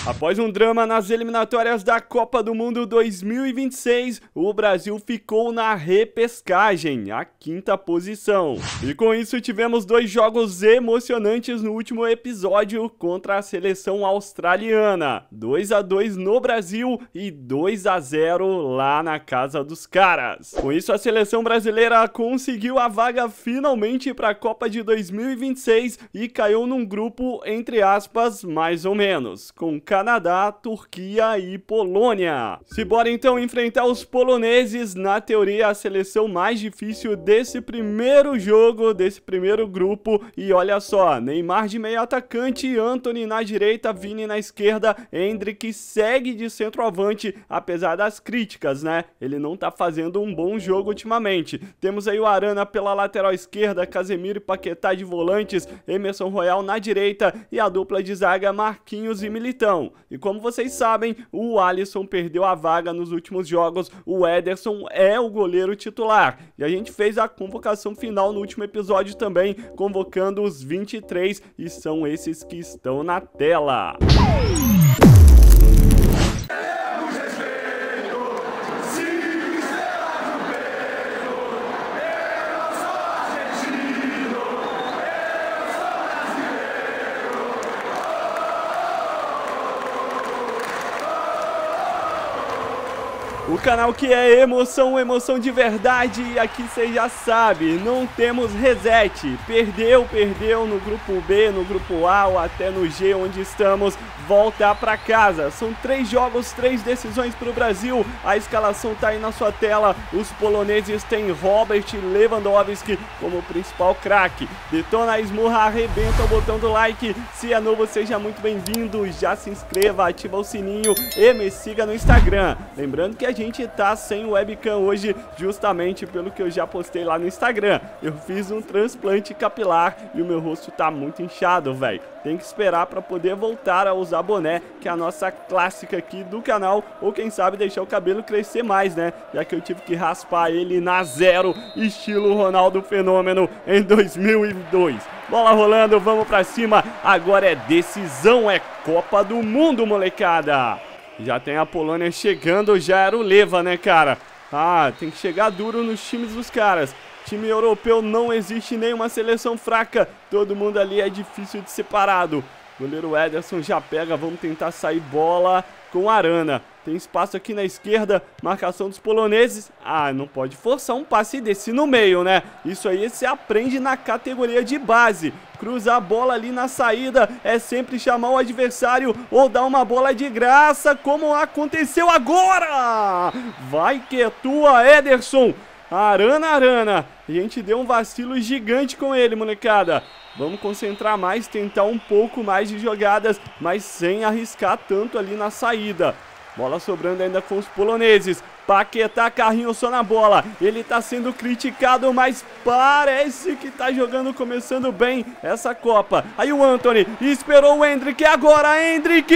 Após um drama nas eliminatórias da Copa do Mundo 2026, o Brasil ficou na repescagem, a 5ª posição. E com isso tivemos 2 jogos emocionantes no último episódio contra a seleção australiana. 2-2 no Brasil e 2-0 lá na casa dos caras. Com isso a seleção brasileira conseguiu a vaga finalmente para a Copa de 2026 e caiu num grupo, entre aspas, mais ou menos, com Canadá, Turquia e Polônia. Se bora então enfrentar os poloneses, na teoria a seleção mais difícil desse primeiro jogo, desse primeiro grupo. E olha só, Neymar de meio atacante, Antony na direita, Vini na esquerda, Endrick segue de centroavante, apesar das críticas, né? Ele não tá fazendo um bom jogo ultimamente. Temos aí o Arana pela lateral esquerda, Casemiro e Paquetá de volantes, Emerson Royal na direita e a dupla de zaga Marquinhos e Militão. E como vocês sabem, o Alisson perdeu a vaga nos últimos jogos, o Ederson é o goleiro titular. E a gente fez a convocação final no último episódio também, convocando os 23, e são esses que estão na tela. O canal que é emoção, emoção de verdade, e aqui você já sabe, não temos reset. Perdeu no grupo B, no grupo A ou até no G onde estamos, volta pra casa. São 3 jogos, 3 decisões pro Brasil, a escalação tá aí na sua tela. Os poloneses têm Robert Lewandowski como principal craque. Detona, esmurra, arrebenta o botão do like. Se é novo, seja muito bem-vindo, já se inscreva, ativa o sininho e me siga no Instagram. Lembrando que a gente tá sem webcam hoje, justamente pelo que eu já postei lá no Instagram. Eu fiz um transplante capilar e o meu rosto tá muito inchado, velho. Tem que esperar para poder voltar a usar boné, que é a nossa clássica aqui do canal, ou quem sabe deixar o cabelo crescer mais, né? Já que eu tive que raspar ele na zero, estilo Ronaldo Fenômeno em 2002. Bola rolando, vamos pra cima. Agora é decisão, é Copa do Mundo, molecada. Já tem a Polônia chegando, já era o Leva, né, cara? Ah, tem que chegar duro nos times dos caras. Time europeu não existe nenhuma seleção fraca. Todo mundo ali é difícil de ser parado. Goleiro Ederson já pega, vamos tentar sair bola com Arana. Tem espaço aqui na esquerda, marcação dos poloneses. Ah, não pode forçar um passe desse no meio, né? Isso aí você aprende na categoria de base. Cruzar a bola ali na saída é sempre chamar o adversário ou dar uma bola de graça, como aconteceu agora. Vai que é tua, Ederson. Arana. A gente deu um vacilo gigante com ele, molecada. Vamos concentrar mais, tentar um pouco mais de jogadas, mas sem arriscar tanto ali na saída. Bola sobrando ainda com os poloneses. Paquetá, carrinho só na bola. Ele tá sendo criticado, mas parece que tá jogando, começando bem essa Copa. Aí o Antony esperou o Endrick. Agora, Endrick!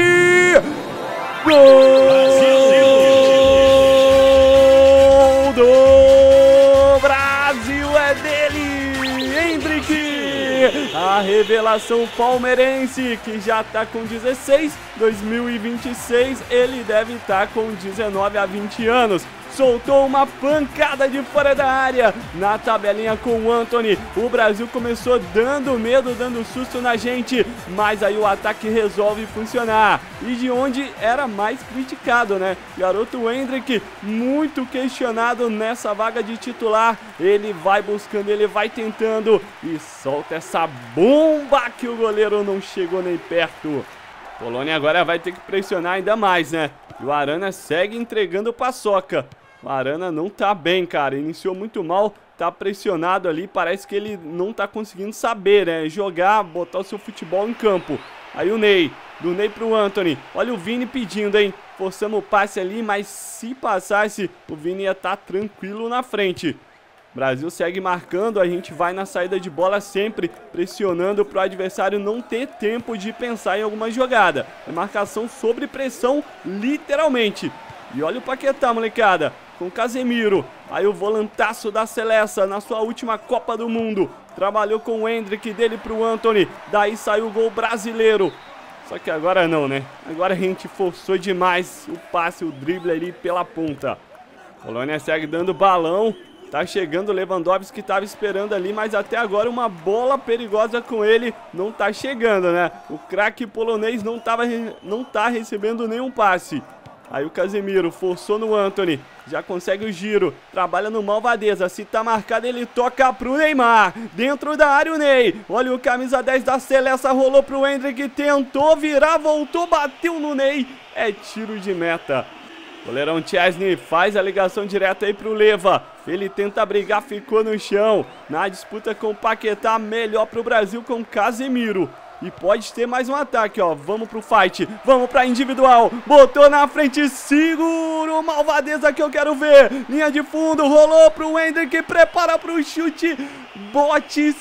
Gol do Brasil, é dele! Endrick! A revelação palmeirense, que já tá com 16, 2026, ele deve estar com 19 a 20 anos. Soltou uma pancada de fora da área na tabelinha com o Antony. O Brasil começou dando medo, dando susto na gente, mas aí o ataque resolve funcionar. E de onde era mais criticado, né? Garoto Endrick, muito questionado nessa vaga de titular. Ele vai buscando, ele vai tentando e solta essa bomba que o goleiro não chegou nem perto. Polônia agora vai ter que pressionar ainda mais, né? E o Arana segue entregando paçoca. O Arana não tá bem, cara. Iniciou muito mal, tá pressionado ali. Parece que ele não tá conseguindo saber, né? Jogar, botar o seu futebol em campo. Aí o Ney, do Ney pro Antony. Olha o Vini pedindo, hein? Forçamos o passe ali, mas se passasse, o Vini ia estar tranquilo na frente. Brasil segue marcando, a gente vai na saída de bola sempre, pressionando para o adversário não ter tempo de pensar em alguma jogada. É marcação sobre pressão, literalmente. E olha o Paquetá, molecada, com Casemiro. Aí o volantaço da Seleção na sua última Copa do Mundo. Trabalhou com o Endrick, dele para o Antony. Daí saiu o gol brasileiro. Só que agora não, né? Agora a gente forçou demais o passe, o drible ali pela ponta. Polônia segue dando balão. Tá chegando o Lewandowski que estava esperando ali, mas até agora uma bola perigosa com ele não tá chegando, né? O craque polonês não tá recebendo nenhum passe. Aí o Casemiro forçou no Antony, já consegue o giro, trabalha no Malvadeza, se tá marcado ele toca pro Neymar, dentro da área o Ney, olha o camisa 10 da Seleção, rolou pro Endrick, tentou virar, voltou, bateu no Ney, é tiro de meta. Goleirão Chesney faz a ligação direta aí pro Leva, ele tenta brigar, ficou no chão, na disputa com o Paquetá, melhor pro Brasil com Casemiro. E pode ter mais um ataque, ó. Vamos pro fight, vamos pra individual. Botou na frente, segura o Malvadeza que eu quero ver. Linha de fundo, rolou pro Endrick, prepara pro chute. Bote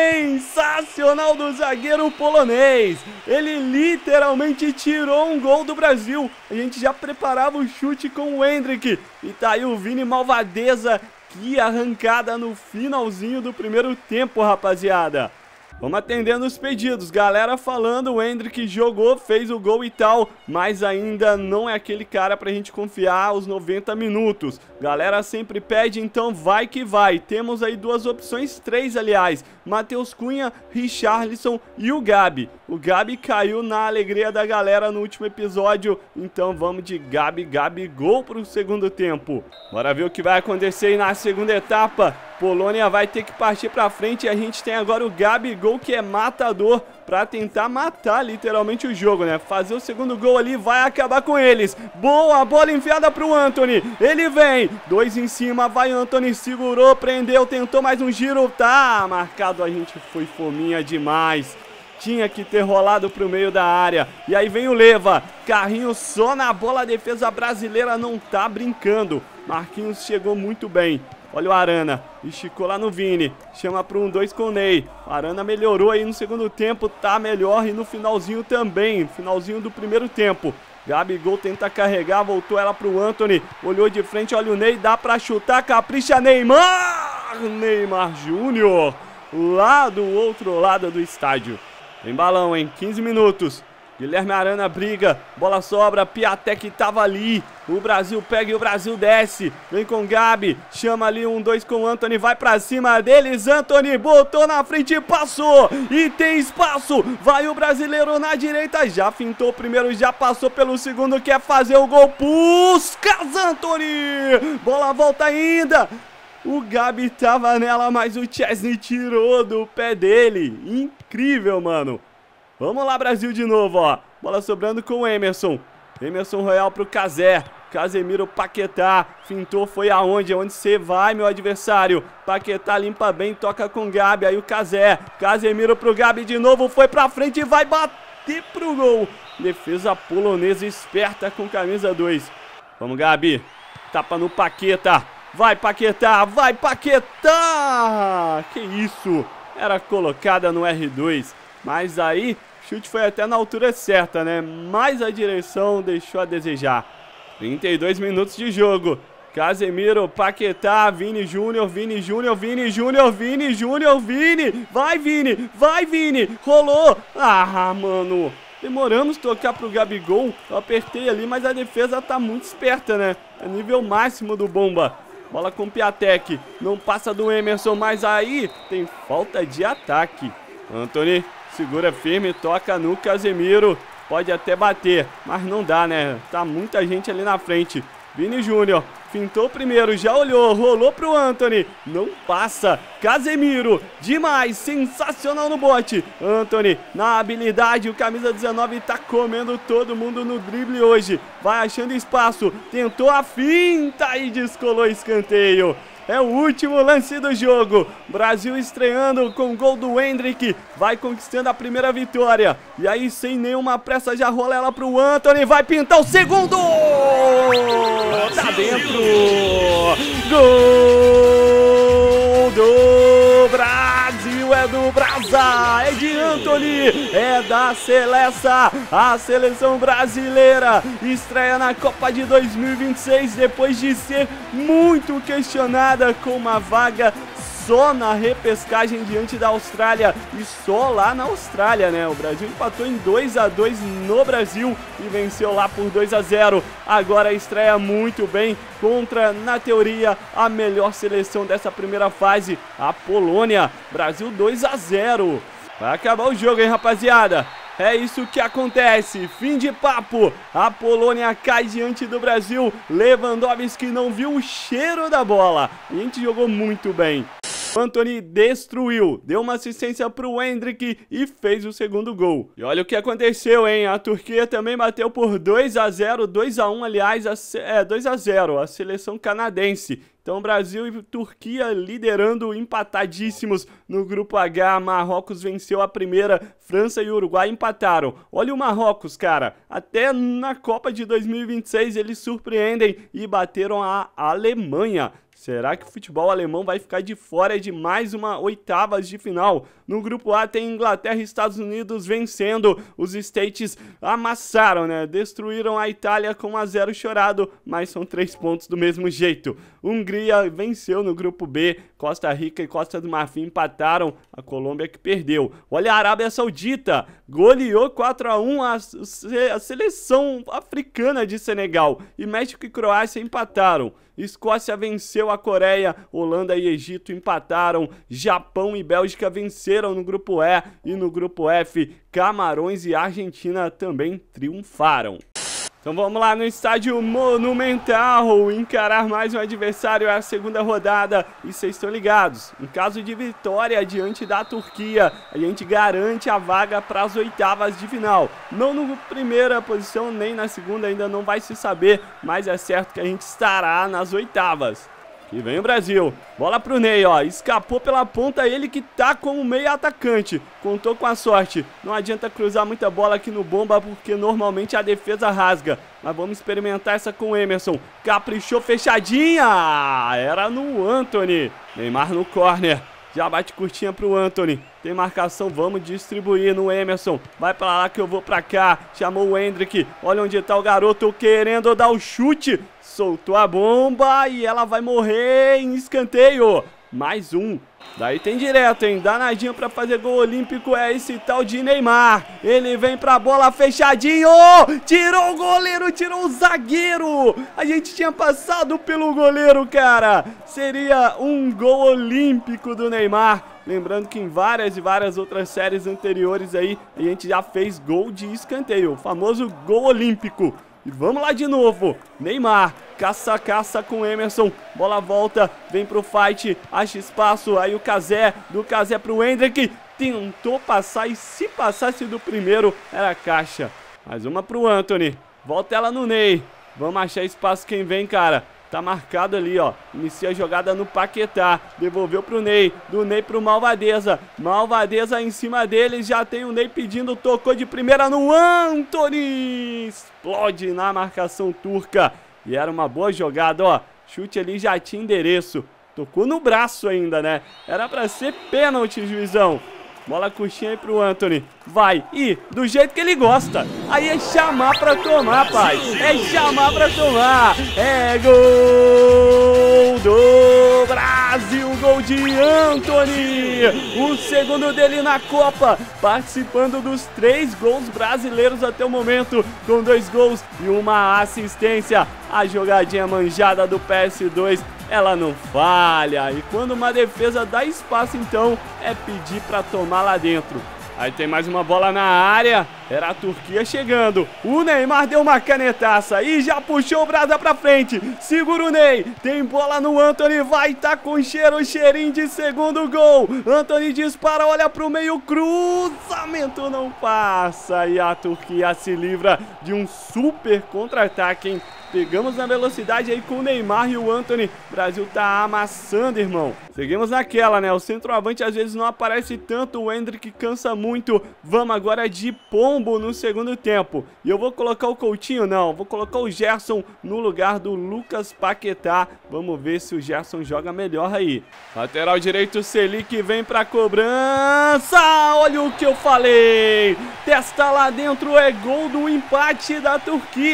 sensacional do zagueiro polonês. Ele literalmente tirou um gol do Brasil. A gente já preparava o chute com o Endrick. E tá aí o Vini Malvadeza. Que arrancada no finalzinho do primeiro tempo, rapaziada. Vamos atendendo os pedidos, galera falando, o Endrick jogou, fez o gol e tal, mas ainda não é aquele cara pra gente confiar aos 90 minutos. Galera sempre pede, então vai que vai. Temos aí duas opções, três aliás, Matheus Cunha, Richarlison e o Gabi. O Gabi caiu na alegria da galera no último episódio, então vamos de Gabigol pro segundo tempo. Bora ver o que vai acontecer aí na segunda etapa. Polônia vai ter que partir pra frente e a gente tem agora o Gabigol que é matador pra tentar matar literalmente o jogo, né? Fazer o segundo gol ali vai acabar com eles. Boa, bola enfiada pro Antony. Ele vem, dois em cima, vai Antony, segurou, prendeu, tentou mais um giro. Tá marcado, a gente foi fominha demais. Tinha que ter rolado pro meio da área. E aí vem o Leva, carrinho só na bola, a defesa brasileira não tá brincando. Marquinhos chegou muito bem. Olha o Arana, esticou lá no Vini, chama para um 2 com o Ney. O Arana melhorou aí no segundo tempo, tá melhor e no finalzinho também, finalzinho do primeiro tempo. Gabigol tenta carregar, voltou ela pro Antony, olhou de frente, olha o Ney, dá pra chutar, capricha Neymar! Neymar Júnior, lá do outro lado do estádio. Tem balão, hein? 15 minutos. Guilherme Arana briga, bola sobra, Piatek tava ali, o Brasil pega e o Brasil desce, vem com Gabi, chama ali um 2 com o Antony, vai pra cima deles, Antony botou na frente, passou, e tem espaço, vai o brasileiro na direita, já fintou o primeiro, já passou pelo segundo, quer fazer o gol, Puskás, Antony, bola volta ainda. O Gabi tava nela, mas o Chesney tirou do pé dele, incrível, mano. Vamos lá, Brasil, de novo, ó. Bola sobrando com o Emerson. Emerson Royal pro Cazé. Casemiro, Paquetá. Fintou, foi aonde? Onde você vai, meu adversário? Paquetá limpa bem, toca com o Gabi. Aí o Cazé. Casemiro pro Gabi de novo. Foi pra frente e vai bater pro gol. Defesa polonesa esperta com camisa 2. Vamos, Gabi. Tapa no Paquetá. Vai, Paquetá. Vai, Paquetá. Que isso? Era colocada no R2. Mas aí... o chute foi até na altura certa, né? Mas a direção deixou a desejar. 32 minutos de jogo. Casemiro, Paquetá, Vini Júnior, Vini Júnior, Vini Júnior, Vini Júnior, Vini. Vai, Vini. Vai, Vini. Rolou. Ah, mano. Demoramos tocar pro Gabigol. Eu apertei ali, mas a defesa tá muito esperta, né? É nível máximo do Bomba. Bola com o Piatek. Não passa do Emerson, mas aí tem falta de ataque. Antony segura firme, toca no Casemiro. Pode até bater, mas não dá, né? Tá muita gente ali na frente. Vini Júnior fintou primeiro, já olhou, rolou pro Antony. Não passa. Casemiro, demais, sensacional no bote. Antony, na habilidade, o camisa 19 tá comendo todo mundo no drible hoje. Vai achando espaço, tentou a finta e descolou escanteio. É o último lance do jogo. Brasil estreando com o gol do Endrick. Vai conquistando a primeira vitória. E aí, sem nenhuma pressa, já rola ela pro Antony. Vai pintar o segundo! Tá dentro! Gol do Brasil! É do Brasa! É de Antony! É da Seleção! A seleção brasileira estreia na Copa de 2026 depois de ser muito questionada com uma vaga só na repescagem diante da Austrália e só lá na Austrália, né? O Brasil empatou em 2-2 no Brasil e venceu lá por 2-0. Agora estreia muito bem contra, na teoria, a melhor seleção dessa primeira fase, a Polônia. Brasil 2-0. Vai acabar o jogo, hein, rapaziada? É isso que acontece, fim de papo, a Polônia cai diante do Brasil, Lewandowski não viu o cheiro da bola, a gente jogou muito bem. O Antony destruiu, deu uma assistência para o Endrick e fez o segundo gol. E olha o que aconteceu, hein? A Turquia também bateu por 2-0, 2-1, aliás, 2-0, a seleção canadense. Então, Brasil e Turquia liderando, empatadíssimos no grupo H. Marrocos venceu a primeira, França e Uruguai empataram. Olha o Marrocos, cara, até na Copa de 2026 eles surpreendem e bateram a Alemanha. Será que o futebol alemão vai ficar de fora de mais uma oitavas de final? No grupo A tem Inglaterra e Estados Unidos vencendo. Os States amassaram, né? Destruíram a Itália com 1-0 chorado, mas são 3 pontos do mesmo jeito. Hungria venceu no grupo B. Costa Rica e Costa do Marfim empataram. A Colômbia que perdeu. Olha a Arábia Saudita. Goleou 4-1 a seleção africana de Senegal. E México e Croácia empataram. Escócia venceu a Coreia, Holanda e Egito empataram, Japão e Bélgica venceram no grupo E e no grupo F, Camarões e Argentina também triunfaram. Então vamos lá no estádio Monumental, encarar mais um adversário, é a segunda rodada e vocês estão ligados, em caso de vitória diante da Turquia, a gente garante a vaga para as oitavas de final, não na primeira posição nem na segunda, ainda não vai se saber, mas é certo que a gente estará nas oitavas. E vem o Brasil, bola pro Ney, ó, escapou pela ponta, ele que tá como meio atacante, contou com a sorte, não adianta cruzar muita bola aqui no bomba porque normalmente a defesa rasga, mas vamos experimentar essa com o Emerson, caprichou fechadinha, era no Antony, Neymar no corner, já bate curtinha pro Antony, tem marcação, vamos distribuir no Emerson, vai pra lá que eu vou pra cá, chamou o Endrick, olha onde tá o garoto querendo dar o chute, soltou a bomba e ela vai morrer em escanteio, mais um, daí tem direto, hein, danadinho pra fazer gol olímpico, é esse tal de Neymar, ele vem pra bola fechadinho, tirou o goleiro, tirou o zagueiro, a gente tinha passado pelo goleiro, cara, seria um gol olímpico do Neymar. Lembrando que em várias e várias outras séries anteriores aí, a gente já fez gol de escanteio, o famoso gol olímpico. E vamos lá de novo, Neymar, caça com Emerson, bola volta, vem pro fight, acha espaço, aí o Cazé, do Cazé pro Endrick, tentou passar e se passasse do primeiro era caixa. Mais uma pro Antony, volta ela no Ney, vamos achar espaço quem vem, cara. Tá marcado ali, ó, inicia a jogada no Paquetá, devolveu pro Ney, do Ney pro Malvadeza, Malvadeza em cima dele, já tem o Ney pedindo, tocou de primeira no Antony, explode na marcação turca, e era uma boa jogada, ó, chute ali já tinha endereço, tocou no braço ainda, né, era pra ser pênalti, juizão. Bola coxinha aí pro Antony, vai, e do jeito que ele gosta, aí é chamar pra tomar, pai, é chamar pra tomar, é gol do Brasil, gol de Antony, o segundo dele na Copa, participando dos 3 gols brasileiros até o momento, com 2 gols e uma assistência, a jogadinha manjada do PS2, ela não falha, e quando uma defesa dá espaço, então é pedir para tomar lá dentro. Aí tem mais uma bola na área, era a Turquia chegando, o Neymar deu uma canetaça e já puxou o Brasa pra frente, segura o Ney, tem bola no Antony, vai tá com cheirinho de segundo gol, Antony dispara, olha pro meio, cruzamento não passa, e a Turquia se livra de um super contra-ataque, hein? Pegamos na velocidade aí com o Neymar e o Antony. O Brasil tá amassando, irmão. Seguimos naquela, né? O centroavante às vezes não aparece tanto. O Endrick cansa muito. Vamos agora de pombo no segundo tempo. E eu vou colocar o Coutinho, não. Vou colocar o Gerson no lugar do Lucas Paquetá. Vamos ver se o Gerson joga melhor aí. Lateral direito, Selic vem pra cobrança. Olha o que eu falei. Testa lá dentro, é gol do empate da Turquia.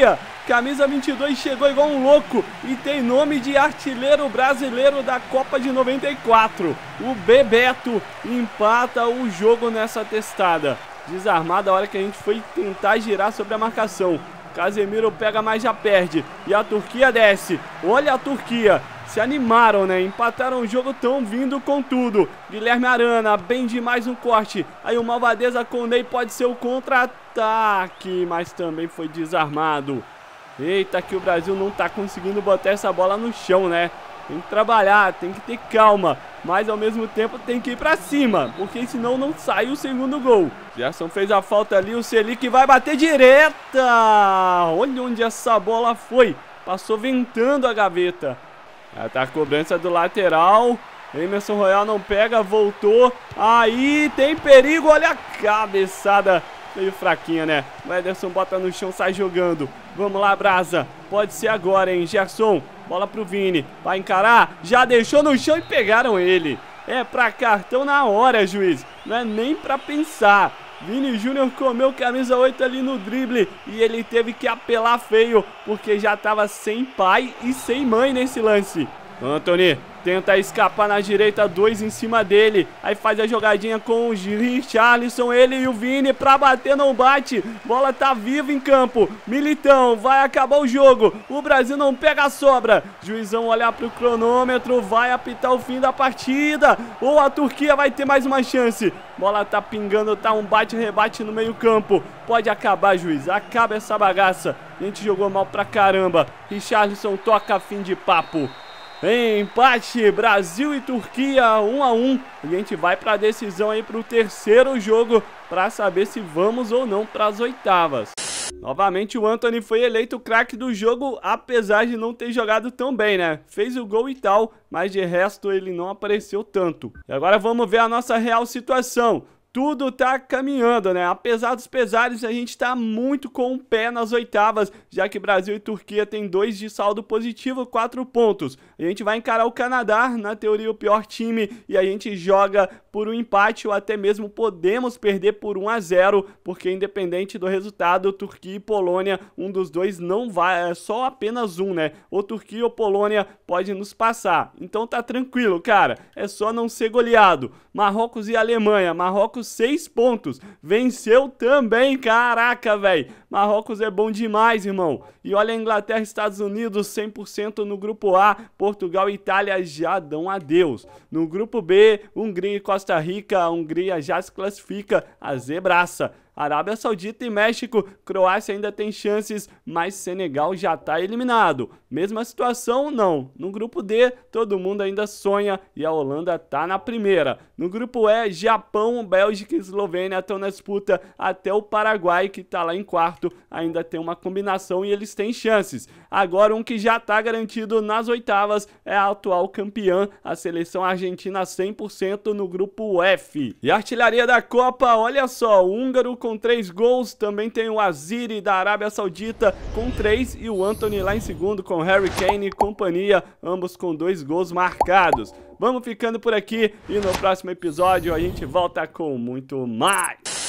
Camisa 22 chegou igual um louco e tem nome de artilheiro brasileiro da Copa de 94. O Bebeto empata o jogo nessa testada. Desarmado a hora que a gente foi tentar girar sobre a marcação. Casemiro pega, mas já perde. E a Turquia desce. Olha a Turquia. Se animaram, né? Empataram o jogo, tão vindo com tudo. Guilherme Arana, bem demais no corte. Aí o Malvadeza com o Ney pode ser o contra-ataque, mas também foi desarmado. Eita, que o Brasil não tá conseguindo botar essa bola no chão, né? Tem que trabalhar, tem que ter calma, mas ao mesmo tempo tem que ir pra cima, porque senão não sai o segundo gol. Gerson fez a falta ali, o Selic vai bater direta. Olha onde essa bola foi. Passou ventando a gaveta. Já tá a cobrança do lateral. Emerson Royal não pega, voltou. Aí tem perigo, olha a cabeçada. Meio fraquinha, né? O Ederson bota no chão, sai jogando. Vamos lá, Brasa. Pode ser agora, hein? Gerson, bola pro Vini. Vai encarar. Já deixou no chão e pegaram ele. É pra cartão na hora, juiz. Não é nem pra pensar. Vini Júnior comeu camisa 8 ali no drible e ele teve que apelar feio, porque já tava sem pai e sem mãe nesse lance. Antony tenta escapar na direita, 2 em cima dele. Aí faz a jogadinha com o Richarlison, ele e o Vini pra bater, não bate. Bola tá viva em campo. Militão, vai acabar o jogo. O Brasil não pega a sobra. Juizão olhar pro cronômetro, vai apitar o fim da partida. Ou a Turquia vai ter mais uma chance. Bola tá pingando, tá um bate-rebate no meio campo. Pode acabar, juiz. Acaba essa bagaça. A gente jogou mal pra caramba. Richarlison toca fim de papo. Empate, Brasil e Turquia 1 a 1. A gente vai para a decisão aí para o terceiro jogo para saber se vamos ou não para as oitavas. Novamente o Antony foi eleito o craque do jogo, apesar de não ter jogado tão bem, né? Fez o gol e tal, mas de resto ele não apareceu tanto. E agora vamos ver a nossa real situação. Tudo tá caminhando, né? Apesar dos pesares, a gente tá muito com o pé nas oitavas, já que Brasil e Turquia tem 2 de saldo positivo, 4 pontos. A gente vai encarar o Canadá, na teoria o pior time, e a gente joga por um empate ou até mesmo podemos perder por 1 a 0, porque independente do resultado, Turquia e Polônia, um dos dois não vai, é só apenas um, né? Ou Turquia ou Polônia pode nos passar. Então tá tranquilo, cara, é só não ser goleado. Marrocos e Alemanha, Marrocos 6 pontos, venceu também, caraca, velho. Marrocos é bom demais, irmão. E olha a Inglaterra e Estados Unidos 100% no grupo A, Portugal e Itália já dão adeus. No grupo B, Hungria e Costa Rica, a Hungria já se classifica, a zebraça. Arábia Saudita e México, Croácia ainda tem chances, mas Senegal já está eliminado. Mesma situação, não. No grupo D, todo mundo ainda sonha e a Holanda tá na primeira. No grupo E, Japão, Bélgica e Eslovênia estão na disputa, até o Paraguai, que tá lá em quarto, ainda tem uma combinação e eles têm chances. Agora um que já tá garantido nas oitavas é a atual campeã, a seleção argentina 100% no grupo F. E a artilharia da Copa, olha só, o húngaro com 3 gols, também tem o Aziri da Arábia Saudita com 3 e o Antony lá em segundo com Harry Kane e companhia, ambos com 2 gols marcados. Vamos ficando por aqui e no próximo episódio a gente volta com muito mais.